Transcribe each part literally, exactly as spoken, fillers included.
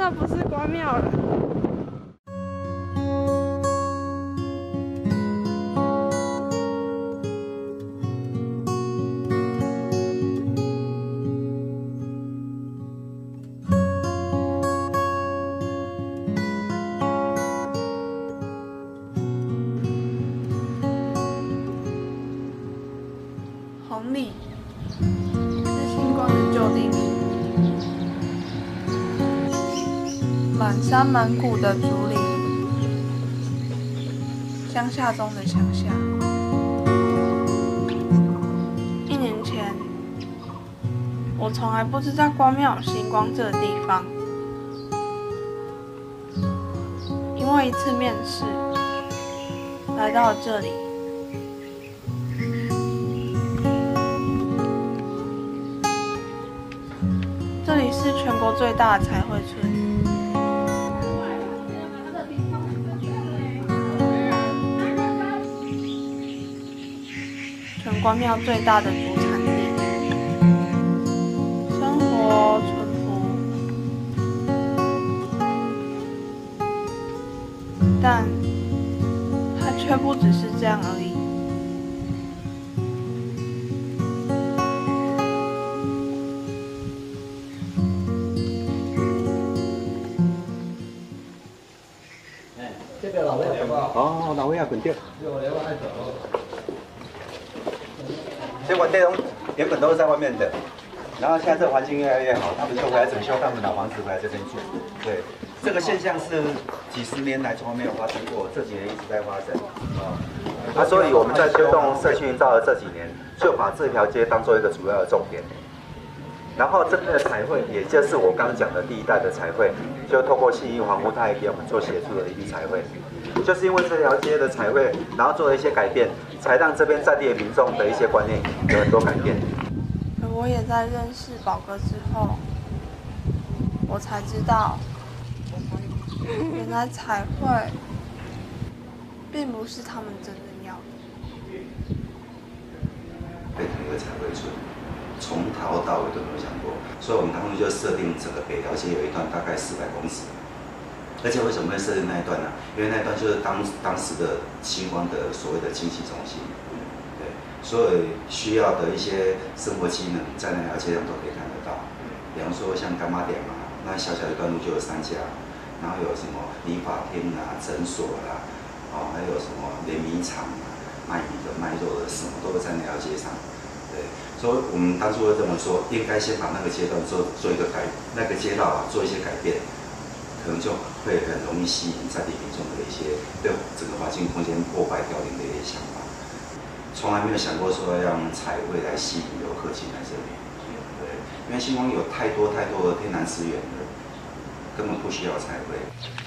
的不是关庙了。红里是星光的旧地名，满山满谷的竹林，乡下中的乡下。一年前，我从来不知道关庙有星光这个地方，因为一次面试，来到了这里。 这里是全国最大的彩绘村，全关庙最大的主产地，生活淳朴，但它却不只是这样而已。 哦，老尾也滚掉。结果这种原本都是在外面的，然后现在这个环境越来越好，他们就回来整修他们老房子，回来这边住。对，这个现象是几十年来从来没有发生过，这几年一直在发生。啊，啊，所以我们在推动社区营造的这几年，就把这条街当做一个主要的重点。 然后这边的彩绘，也就是我刚刚讲的第一代的彩绘，就透过信义房屋，它也给我们做协助的一批彩绘，就是因为这条街的彩绘，然后做了一些改变，才让这边在地的民众的一些观念有很多改变。 而我也在认识宝哥之后，我才知道，原来彩绘并不是他们真正要的。 变成一个彩绘村。 从头到尾都没有想过，所以我们当初就设定整个北条街有一段大概四百公尺，而且为什么会设定那一段呢？因为那一段就是当当时的星光的所谓的经济中心，对，所有需要的一些生活机能在那条街上都可以看得到，比方说像干妈店嘛，那小小一段路就有三家，然后有什么理发厅啊、诊所啦、啊，哦，还有什么连米厂啊、卖米的、卖肉的，什么都会在那条街上，对。 所以我们当初会这么说，应该先把那个阶段做做一个改，那个街道啊做一些改变，可能就会很容易吸引在地民众的一些对整个环境空间破坏凋零的一些想法。从来没有想过说要用彩绘来吸引游客进来这里，对，因为星光有太多太多的天然资源了，根本不需要彩绘。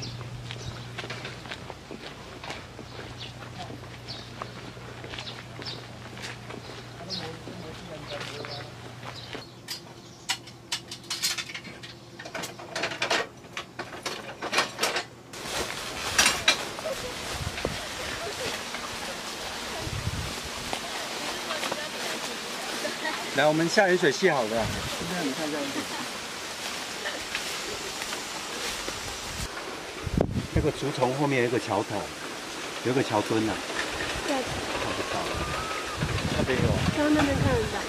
来，我们下盐水蟹好的。现在你看这样子，那个竹丛后面有一个桥头，有一个桥墩呐、啊。 对。 看不到。那边有。 从那边看得到。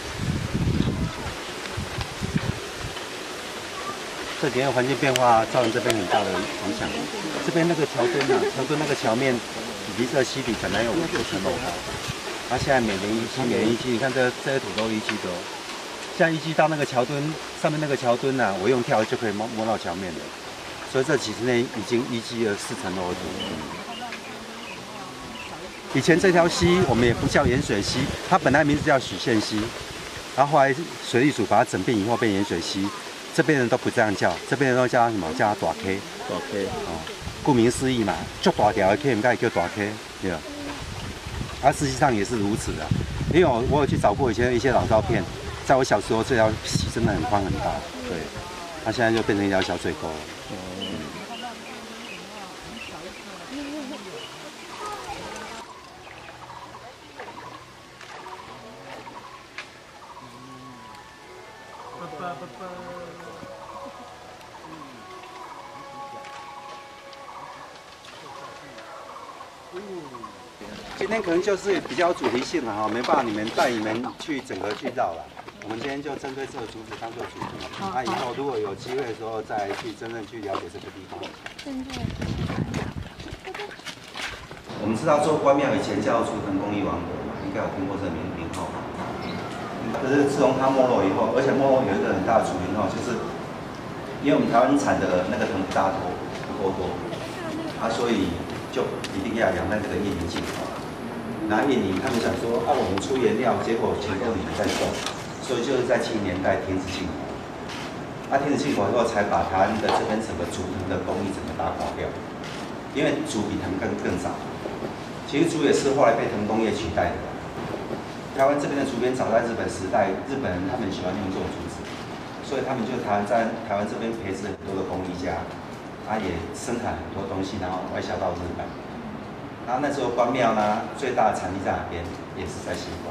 这几年环境变化造成这边很大的影响。这边那个桥墩啊，桥墩那个桥面离这溪底本来有五十层楼高。 它、啊、现在每年一期，每年一期，你看这这些土都一期的哦。现在一期到那个桥墩上面那个桥墩啊，我用跳就可以摸摸到桥面的，所以这几十年已经一期了四层楼的土。以前这条溪我们也不叫盐水溪，它本来名字叫许县溪，然后后来水利署把它整变以后变盐水溪，这边人都不这样叫，这边人都叫它什么？叫它大 K。大 K 哦，顾名思义嘛，就大条的 K， 应该叫大 K， 对吧？ 而、啊、实际上也是如此的，因为我我有去找过以前的一些老照片，在我小时候这条溪真的很宽很大，对，它、啊、现在就变成一条小水沟了。嗯今天可能就是比较主题性了哈，没办法你们带你们去整个去绕了。我们今天就针对这个竹子当做主题，那以后如果有机会的时候再去真正去了解这个地方。我们知道做关庙以前叫竹藤工艺王国嘛，应该有听过这个名名号。可是自从它没落以后，而且没落有一个很大的主因哦，就是因为我们台湾产的那个藤不大多，不够多，啊，所以就一定要养在这个印尼进口。然后印尼他们想说，啊，我们出原料，结果钱都你们在赚，所以就是在七零年代停止进口。啊，停止进口以后，才把台湾的这边整个竹藤的工艺整个打垮掉，因为竹比藤更更早。其实竹也是后来被藤工业取代的。台湾这边的竹编早在日本时代，日本人他们喜欢用这种竹子，所以他们就台湾在台湾这边培植很多的工艺家，啊也生产很多东西，然后外销到日本。然后那时候关庙呢，最大的产地在哪边？也是在西关。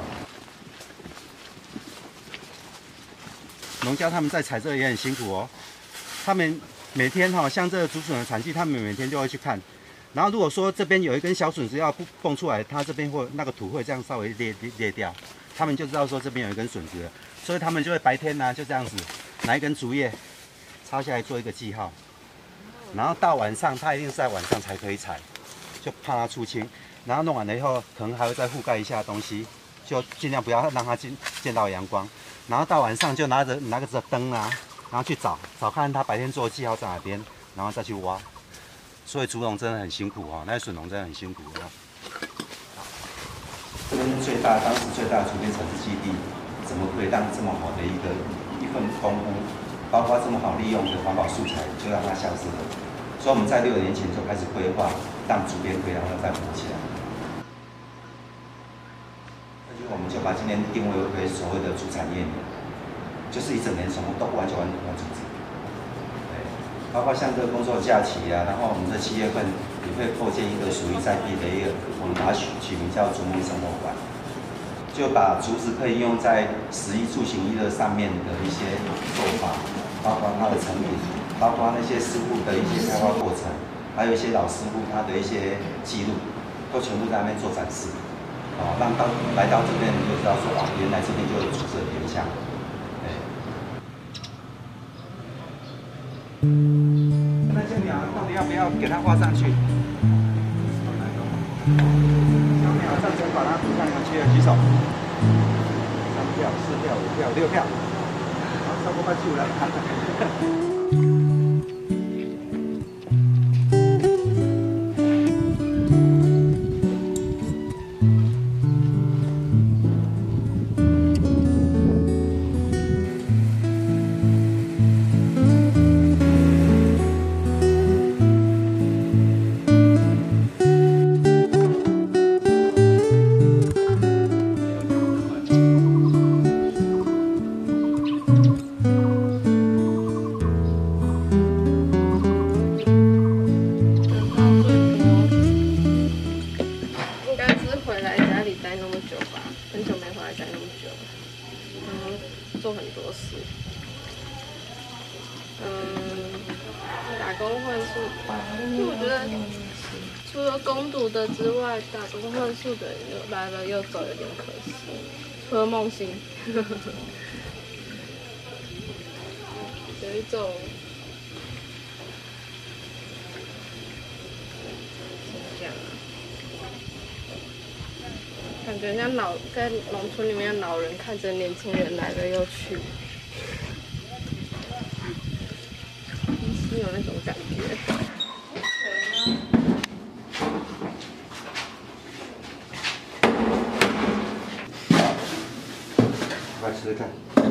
农家他们在采这个也很辛苦哦，他们每天哈、哦，像这个竹笋的产季，他们每天就会去看。然后如果说这边有一根小笋子要蹦出来，它这边会那个土会这样稍微裂裂裂掉，他们就知道说这边有一根笋子了，所以他们就会白天呢、啊、就这样子拿一根竹叶插下来做一个记号，然后到晚上它一定是在晚上才可以采，就怕它出青，然后弄完了以后可能还会再覆盖一下东西，就尽量不要让它见见到阳光，然后到晚上就拿着拿个灯啊，然后去找找看它白天做的记号在哪边，然后再去挖。所以竹农真的很辛苦哦，那些笋农真的很辛苦哦。这边是最大，当时最大的竹编产制基地，怎么可以让这么好的一个一份功夫，包括这么好利用的环保素材，就让它消失了？所以我们在六年前就开始规划，让竹编可以让它再活起来。那就我们就把今年定位为所谓的竹产业年，就是一整年什么都完全完全竹子。包括像这个工作假期啊，然后我们这七月份也会扩建一个属于在地的一个，我们把它取取名叫竹梦生活馆，就把竹子可以用在食衣住行娱乐上面的一些做法，包括它的成品，包括那些师傅的一些开发过程，还有一些老师傅他的一些记录，都全部在那边做展示，哦，让到来到这边你就知道说，哦，原来这边就有竹子的原乡。那这苗到底要不要给它画上去？小苗暂时把它涂上去了，举手。三票、四票、五票、六票，好，超过半数了。 做很多事，嗯，打工换宿，因为我觉得除了工读的之外，打工换宿的人又来了又走，有点可惜。除了梦欣，有一种怎么讲啊？感觉像老在农村里面的老人看着年轻人来了又去，是有那种感觉。 来试试看。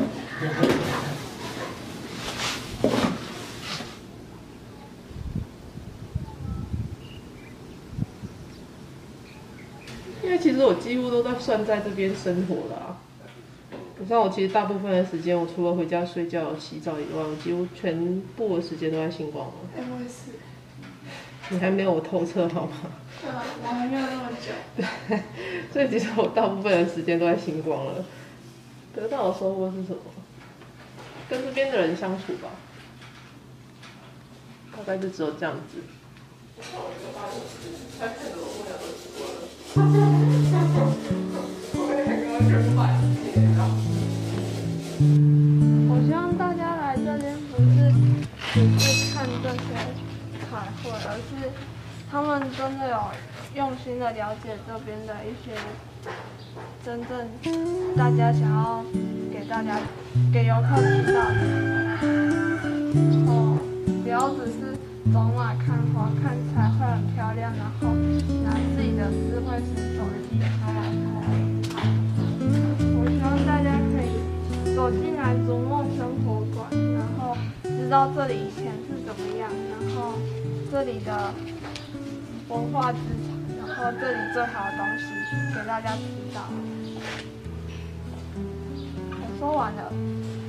因为其实我几乎都在算在这边生活啦、啊。你像我其实大部分的时间，我除了回家睡觉、洗澡以外，我几乎全部的时间都在星光了。 我也是。 你还没有我透彻好吗？ 对啊，我还没有那么久。 对，所以其实我大部分的时间都在星光了。得到的收获是什么？跟这边的人相处吧，大概就只有这样子。 我希望大家来这边不是只是看这些彩绘，而是他们真的有用心的了解这边的一些真正大家想要给大家给游客知道的。哦，不要只是走马看花，看彩绘很漂亮，然后拿自己的智慧型手机拍来拍。我希望大家可以走进来逐梦生活馆，然后知道这里以前是怎么样，然后这里的文化资产，然后这里最好的东西给大家知道。我说完了。